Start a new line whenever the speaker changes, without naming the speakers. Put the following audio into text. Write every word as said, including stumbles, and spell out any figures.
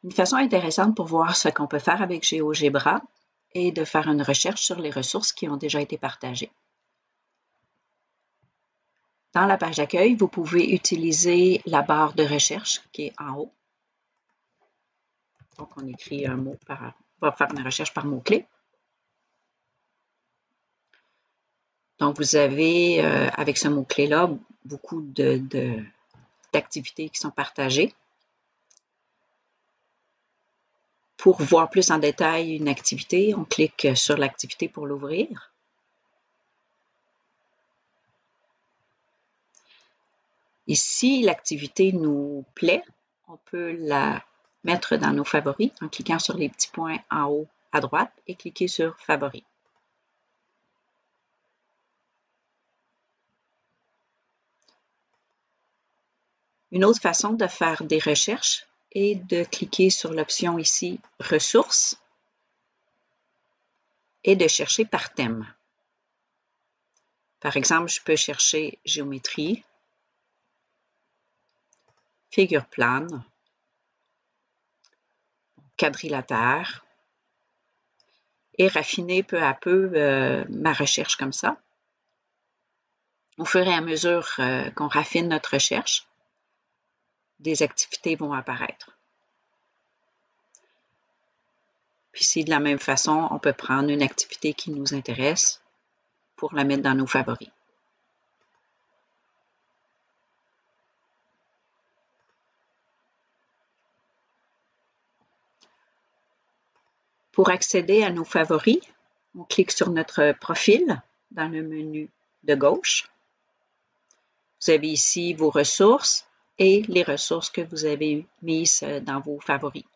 Une façon intéressante pour voir ce qu'on peut faire avec GeoGebra est de faire une recherche sur les ressources qui ont déjà été partagées. Dans la page d'accueil, vous pouvez utiliser la barre de recherche qui est en haut. Donc, on écrit un mot par, on va faire une recherche par mot-clé. Donc, vous avez, euh, avec ce mot-clé-là, beaucoup de, de, d'activités qui sont partagées. Pour voir plus en détail une activité, on clique sur l'activité pour l'ouvrir. Ici, l'activité nous plaît. On peut la mettre dans nos favoris en cliquant sur les petits points en haut à droite et cliquer sur Favoris. Une autre façon de faire des recherches est de cliquer sur l'option ici « Ressources » et de chercher par thème. Par exemple, je peux chercher géométrie, figure plane, quadrilatère et raffiner peu à peu euh, ma recherche comme ça. Au fur et à mesure euh, qu'on raffine notre recherche, des activités vont apparaître. Puis si de la même façon, on peut prendre une activité qui nous intéresse pour la mettre dans nos favoris. Pour accéder à nos favoris, on clique sur notre profil dans le menu de gauche. Vous avez ici vos ressources et les ressources que vous avez mises dans vos favoris.